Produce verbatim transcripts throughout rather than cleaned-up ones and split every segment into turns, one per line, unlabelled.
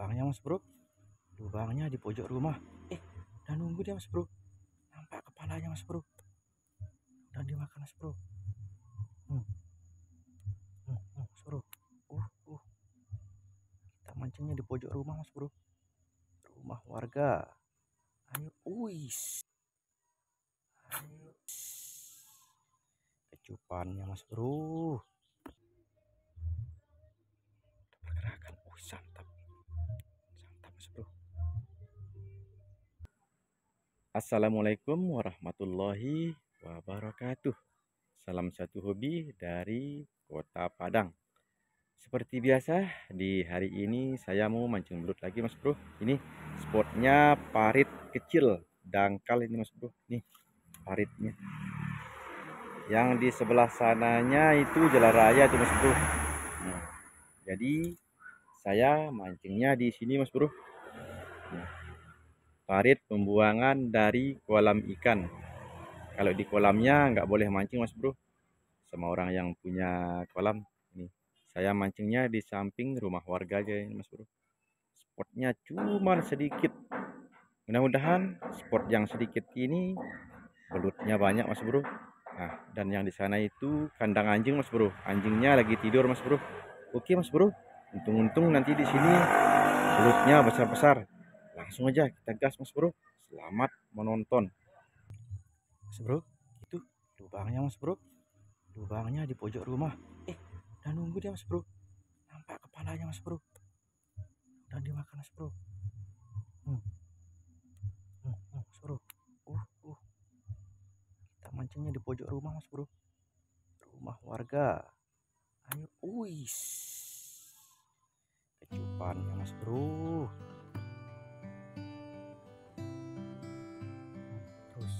lubangnya mas bro, lubangnya di pojok rumah. Eh, dan nunggu dia mas bro, nampak kepalanya mas bro, dan dimakan mas bro. hmm, hmm, hmm, mas bro. uh, uh. Kita mancingnya di pojok rumah mas bro, rumah warga. Ayo, wis, ayo. Kecupannya mas bro, pergerakan. uh, santap, santap mas bro. Assalamualaikum warahmatullahi wabarakatuh. Salam satu hobi dari Kota Padang. Seperti biasa, di hari ini saya mau mancing belut lagi mas bro. Ini spotnya parit kecil, dangkal ini mas bro. Nih paritnya. Yang di sebelah sananya itu jalan raya tuh mas bro. Nah, jadi saya mancingnya di sini mas bro. Nah, parit pembuangan dari kolam ikan. Kalau di kolamnya nggak boleh mancing mas bro, sama orang yang punya kolam. Ini saya mancingnya di samping rumah warga aja ini mas bro. Spotnya cuma sedikit. Mudah-mudahan spot yang sedikit ini belutnya banyak mas bro. Nah, dan yang di sana itu kandang anjing mas bro. Anjingnya lagi tidur mas bro. Oke mas bro. Untung-untung nanti di sini belutnya besar-besar. Langsung aja kita gas mas bro. Selamat menonton. Mas bro, itu lubangnya mas bro. Lubangnya di pojok rumah. Eh, dan nunggu dia mas bro. Nampak kepalanya mas bro, dan dimakan mas bro. hmm. Hmm, hmm, mas bro. uh, uh. Kita mancingnya di pojok rumah mas bro, rumah warga. Ayo, wis, kecupannya mas bro. Terus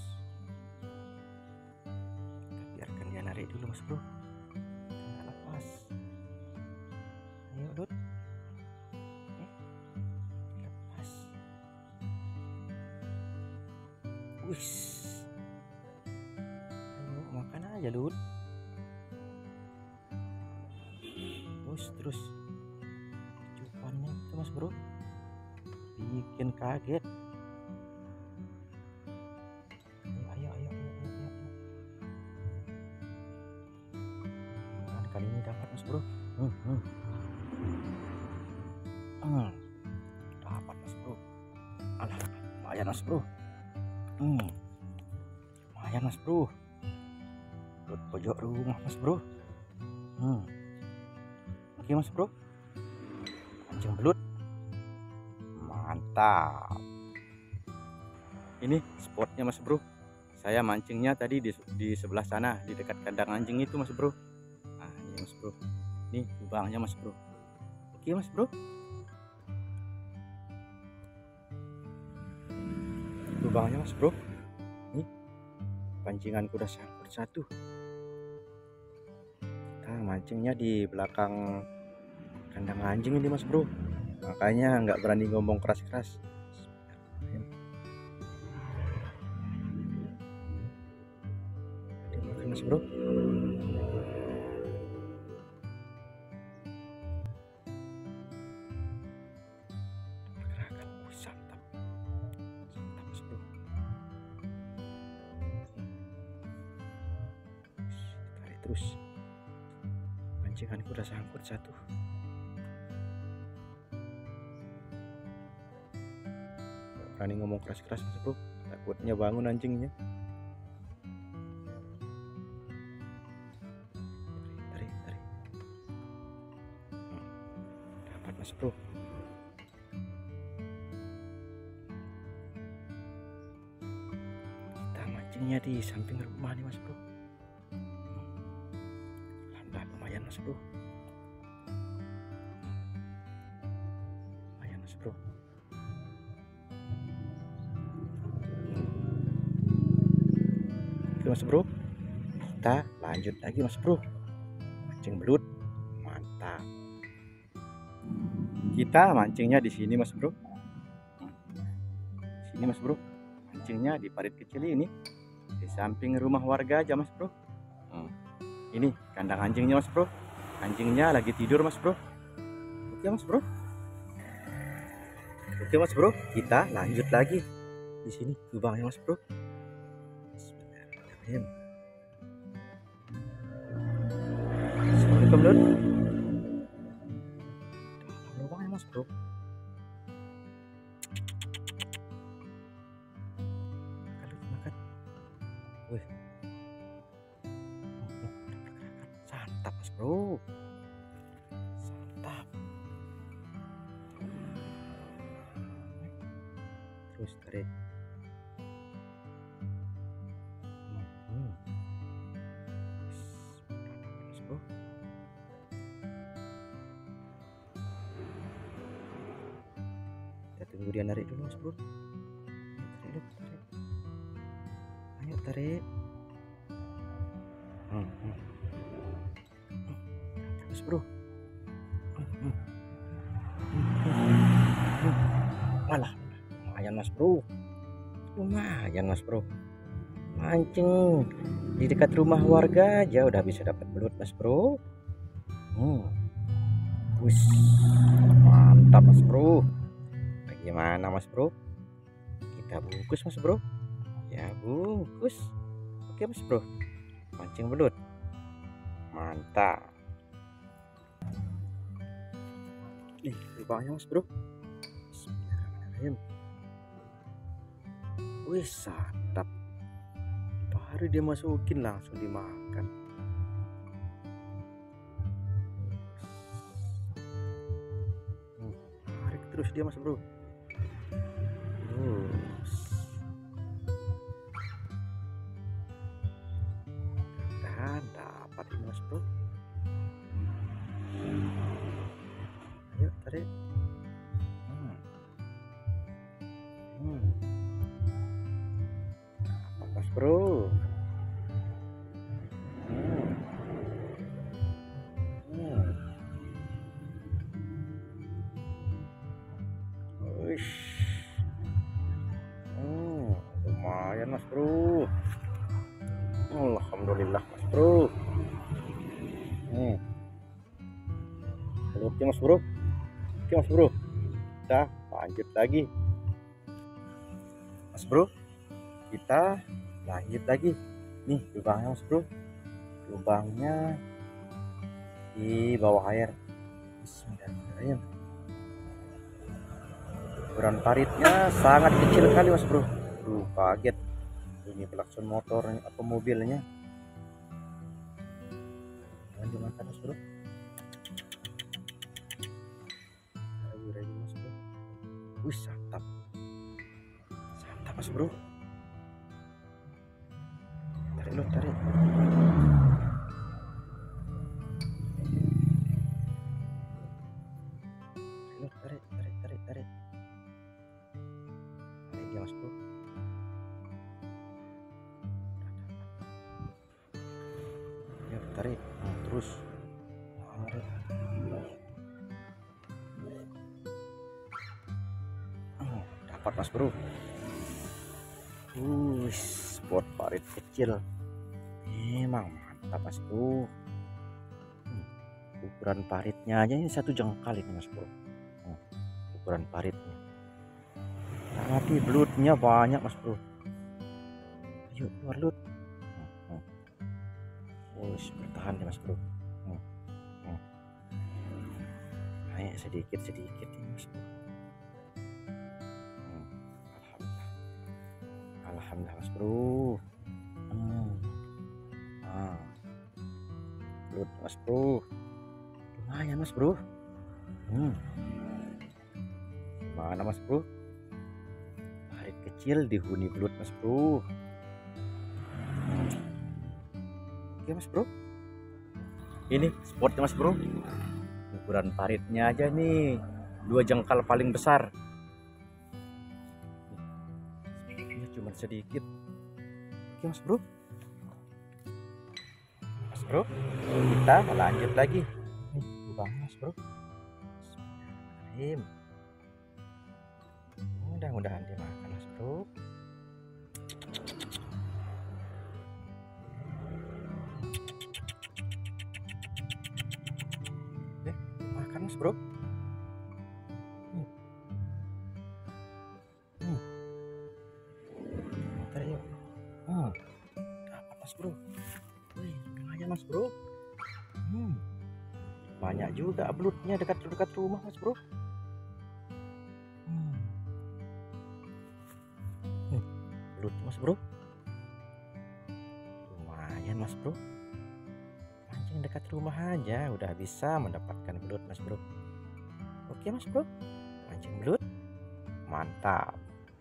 kita biarkan dia narik dulu mas bro, kita lepas. Ayo dot, eh, lepas. Wis, ayo makan aja lut. Terus terus kecupannya itu mas bro, bikin kaget. Ayo ayo ayo ayo ayo, ayo. Dan kali ini dapat mas bro. hmm, hmm. Hmm, dapat mas bro. Alah, lumayan mas bro. Hmm, lumayan mas bro. Buat pojok rumah mas bro. Hmm, oke mas bro. Mancing belut, mantap. Ini spotnya mas bro. Saya mancingnya tadi di, di sebelah sana, di dekat kandang anjing itu mas bro. Nah ini mas bro, ini lubangnya mas bro. Oke mas bro. Lubangnya mas bro. Nih pancinganku udah sangkut satu. Kita mancingnya di belakang kandang anjing ini mas bro, makanya nggak berani ngomong keras-keras. Dimakan mas bro. Pergerakan. uh, santap, santap mas bro. Tarik terus, pancinganku udah sangkut satu. Nggak berani ngomong keras-keras mas bro, takutnya bangun anjingnya. Tarik tarik, hmm, dapat mas bro. Kita mancingnya di samping rumah nih mas bro. Lambat, lumayan mas bro. Lumayan mas bro. Oke mas bro, kita lanjut lagi mas bro. Mancing belut, mantap. Kita mancingnya di sini mas bro. Sini mas bro, mancingnya di parit kecil ini, di samping rumah warga aja mas bro. hmm. Ini kandang anjingnya mas bro. Anjingnya lagi tidur mas bro. Oke mas bro. Oke Mas Bro, kita lanjut lagi. Di sini lubangnya Mas Bro. Bismillahirrahmanirrahim. Assalamualaikum Lun. Dalam lubangnya Mas Bro. Makan, makan. Wih. Santap Mas Bro. Santap. Terus tarik. Hmm. Mas Bro. Kita tunggu dia narik dulu Mas Bro. Tarik, tarik. Ayo tarik. Hmm, hmm. Mas Bro. Hmm, hmm. Hmm. Alah, lumayan Mas Bro. Lumayan Mas Bro. Mancing di dekat rumah warga aja udah bisa dapat belut Mas Bro. Hmm. Wis, mantap Mas Bro. Bagaimana Mas Bro? Kita bungkus Mas Bro. Ya bungkus. Oke Mas Bro. Mancing belut. Mantap. Nih, lubangnya Mas Bro. Bismillahirrahmanirrahim. Wih, santap. Baru dia masukin langsung dimakan. Hmm, tarik terus dia Mas Bro. Terus. Dan dapat ini Mas Bro. Ayo tarik. Hmm. Hmm. Dapat Mas Bro. Hmm. Hmm. Wish. Hmm, lumayan Mas Bro. Alhamdulillah Mas Bro. Hmm. Oke Mas Bro. Oke Mas Bro. Kita lanjut lagi. Mas Bro. Kita lanjut lagi. Nih lubangnya Mas Bro. Lubangnya di bawah air. Bismillahirrahmanirrahim. Ukuran paritnya sangat kecil kali Mas Bro. Duh, kaget. Ini klakson motornya atau mobilnya. Jangan dimakan Mas Bro. Ragu-ragu Mas Bro. Wih, santap. Santap Mas Bro. Tarik lo, tarik. Tarik, tarik, tarik, tarik. Tarik dia Mas Bro. Ya, tarik. Nah, terus. Tarik. Oh, dapat Mas Bro. Uh, spot parit kecil. Memang mantap Mas Bro. Hmm, ukuran paritnya aja ini satu jengkal ini Mas Bro. Hmm, ukuran paritnya. Tapi belutnya banyak Mas Bro. Ayo keluar lut. Hmm, hmm. Oh, bertahan ya Mas Bro. Hmm, hmm. Naik sedikit sedikit ini Mas Bro. Hmm, alhamdulillah. Alhamdulillah Mas Bro. Hmm. Nah, belut Mas Bro. Lumayan Mas Bro. Hmm. Mana Mas Bro? Parit kecil dihuni belut Mas Bro. Oke Mas Bro. Ini spotnya Mas Bro. Ukuran paritnya aja nih dua jengkal paling besar. Ini cuma sedikit. Oke Mas Bro. Mas Bro, kita lanjut lagi. Nih, lubangnya Mas Bro. Bismillahirrahmanirrahim. Mudah-mudahan dimakan Mas Bro. Eh, makan Mas Bro. Hmm. mas bro. Wih, lumayan mas bro. Hmm, banyak juga belutnya dekat-dekat rumah mas bro. Hmm. Nih, belut mas bro. Lumayan mas bro. Pancing dekat rumah aja udah bisa mendapatkan belut mas bro. Oke mas bro, mancing belut mantap.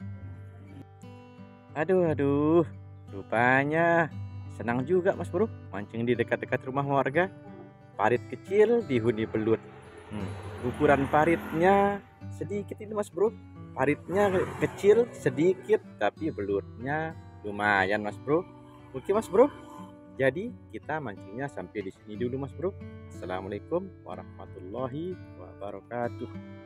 Aduh aduh, rupanya senang juga mas bro mancing di dekat-dekat rumah warga. Parit kecil dihuni belut. Hmm, ukuran paritnya sedikit ini mas bro. Paritnya kecil sedikit tapi belutnya lumayan mas bro. Oke mas bro, jadi kita mancingnya sampai di sini dulu mas bro. Assalamualaikum warahmatullahi wabarakatuh.